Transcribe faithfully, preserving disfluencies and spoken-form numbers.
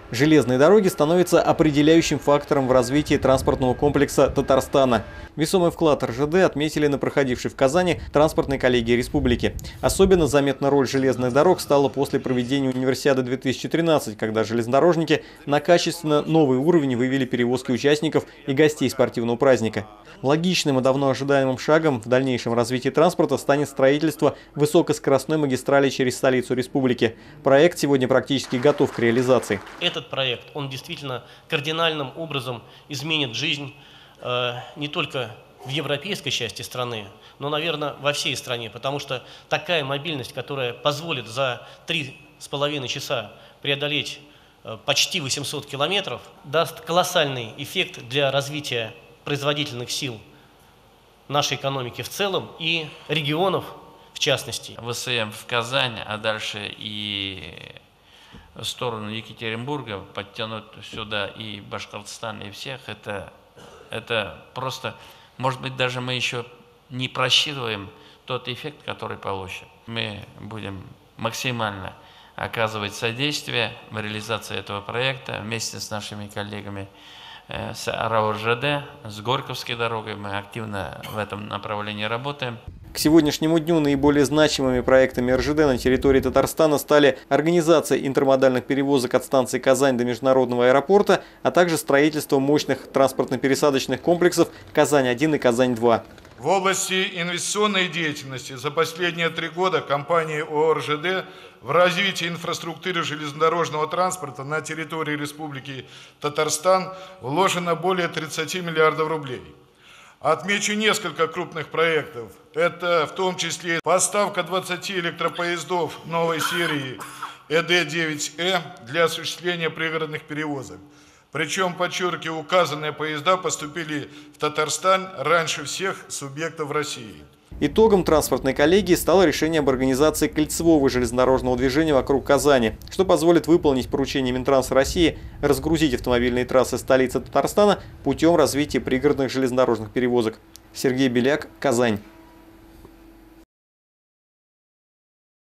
Железные дороги становятся определяющим фактором в развитии транспортного комплекса Татарстана. Весомый вклад эр жэ дэ отметили на проходившей в Казани транспортной коллегии республики. Особенно заметна роль железных дорог стала после проведения Универсиады две тысячи тринадцать, когда железнодорожники на качественно новый уровень вывели перевозки участников и гостей спортивного праздника. Логичным и давно ожидаемым шагом в дальнейшем развитии транспорта станет строительство высокоскоростной магистрали через столицу республики. Проект сегодня практически готов к реализации. Этот проект, он действительно кардинальным образом изменит жизнь э, не только в европейской части страны, но, наверное, во всей стране, потому что такая мобильность, которая позволит за три с половиной часа преодолеть э, почти восемьсот километров, даст колоссальный эффект для развития производительных сил нашей экономики в целом и регионов в частности. вэ эс эм в Казань, а дальше и в сторону Екатеринбурга, подтянуть сюда и Башкортостан, и всех, это, это просто, может быть, даже мы еще не просчитываем тот эффект, который получим. Мы будем максимально оказывать содействие в реализации этого проекта вместе с нашими коллегами с эр а о эр жэ дэ, с Горьковской дорогой. Мы активно в этом направлении работаем. К сегодняшнему дню наиболее значимыми проектами эр жэ дэ на территории Татарстана стали организация интермодальных перевозок от станции Казань до международного аэропорта, а также строительство мощных транспортно-пересадочных комплексов Казань один и Казань два. В области инвестиционной деятельности за последние три года компанией о о эр жэ дэ в развитии инфраструктуры железнодорожного транспорта на территории Республики Татарстан вложено более тридцати миллиардов рублей. Отмечу несколько крупных проектов. Это в том числе поставка двадцати электропоездов новой серии э дэ девять э для осуществления пригородных перевозок. Причем, подчеркиваю, указанные поезда поступили в Татарстан раньше всех субъектов России. Итогом транспортной коллегии стало решение об организации кольцевого железнодорожного движения вокруг Казани, что позволит выполнить поручение Минтранса России разгрузить автомобильные трассы столицы Татарстана путем развития пригородных железнодорожных перевозок. Сергей Беляк, Казань.